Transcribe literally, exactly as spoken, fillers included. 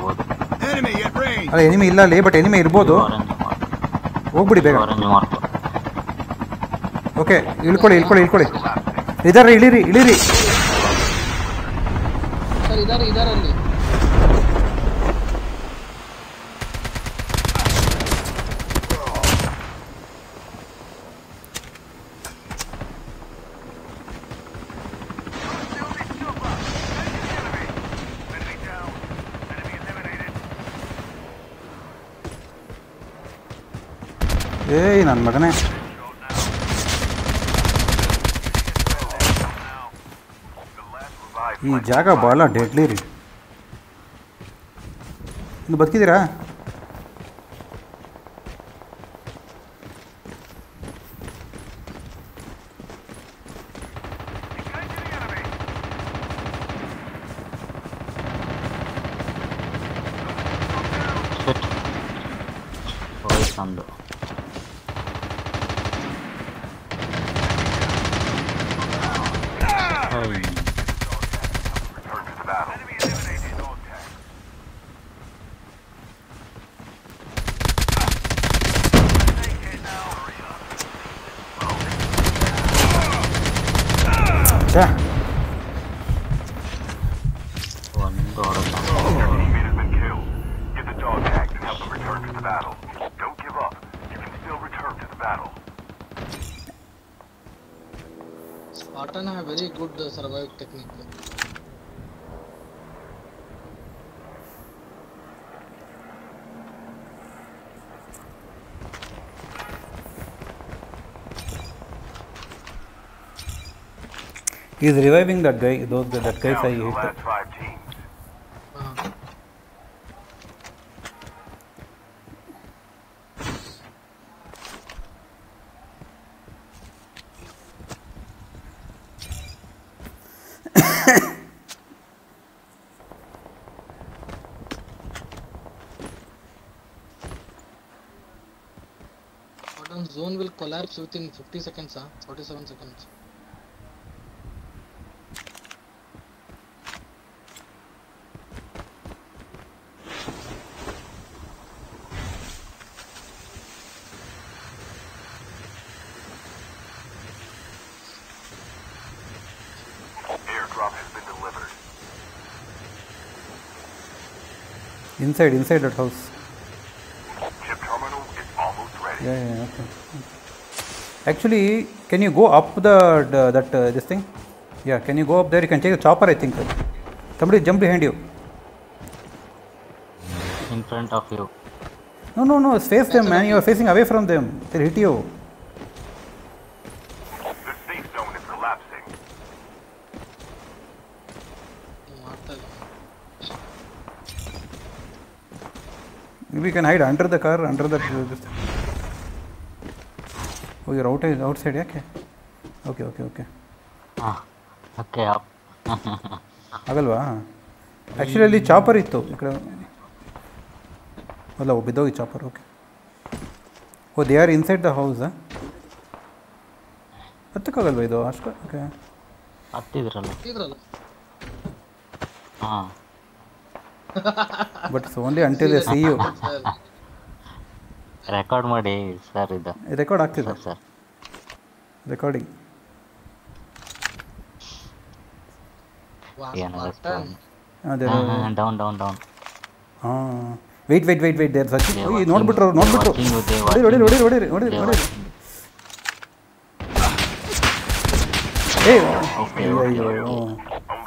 ಇರ್ಬೋದು. ಅಲ್ಲ ಎನಿಮಿ ಇಲ್ಲ ಅಲ್ಲಿ, ಬಟ್ ಎನಿಮಿ ಇರ್ಬೋದು. ಹೋಗ್ಬಿಡಿ ಬೇಗ. ಓಕೆ ಇಳ್ಕೊಳ್ಳಿ ಇಳ್ಕೊಳ್ಳಿ ಇಳ್ಕೊಳ್ಳಿ. ಇದಾರೆ ಇಳಿರಿ ಇಳಿರಿ. ಸರ್ ಇದಾರೆ ಇದಾರೆ ಅಲ್ಲಿ. ಏಯ್ ನನ್ನ ಮಗನೇ, ಈ ಜಾಗ ಭಾಳ ಡೆಡ್ಲಿ ರೀ. ಇನ್ನು ಬದುಕಿದ್ದೀರಾ? ನಮ್ದು Spartan have very good uh, survival technique. He is reviving that guy. Those that guys I hit. Zone will collapse within fifty seconds, huh? forty-seven seconds. Airdrop has been delivered. Inside, inside that house. Yeah, yeah, okay. Actually, can you go up the, the that uh, this thing? Yeah, can you go up there? You can take the chopper, I think. Somebody jump behind you. In front of you. No, no, no. Face them, man. You are facing away from them. They'll hit you. The safe zone is collapsing. Maybe you can hide under the car, under the. This thing. Oh, you're out, outside, yeah? Okay, okay, okay. okay. Ah, okay, up. ಆಗಲ್ವಾ? Actually ಅಲ್ಲಿ chopper ಇತ್ತು ಈ ಕಡೆ. ಅಲ್ಲ ಬಿದ್ದೋಗಿ chopper. Okay. Oh they are inside the house. ಹತ್ತಕ್ಕಾಗಲ್ವಾ ಇದು ಅಷ್ಟು? ಓಕೆ. ಹತ್ತಿದ್ರಲ್ಲ ಇದ್ರಲ್ಲ. ಹಾಂ. But only until see you. Record ಮಾಡಿ ಸರ್ ಇದು. ರೆಕಾರ್ಡ್ ಆಗ್ತಿದೆ ಸರ್. ರೆಕಾರ್ಡಿಂಗ್. ಅದೇ ಡೌನ್ ಡೌನ್ ಡೌನ್. ಹಾಂ wait wait wait wait there such. ನೋಡ್ಬಿಟ್ರು ನೋಡ್ಬಿಟ್ರು ಹೊಡಿರಿ ಹೊಡಿರಿ ಹೊಡಿರಿ ಹೊಡಿರಿ ಹೊಡಿರಿ ಹೊಡಿರಿ. ಏ ಅಯ್ಯೋ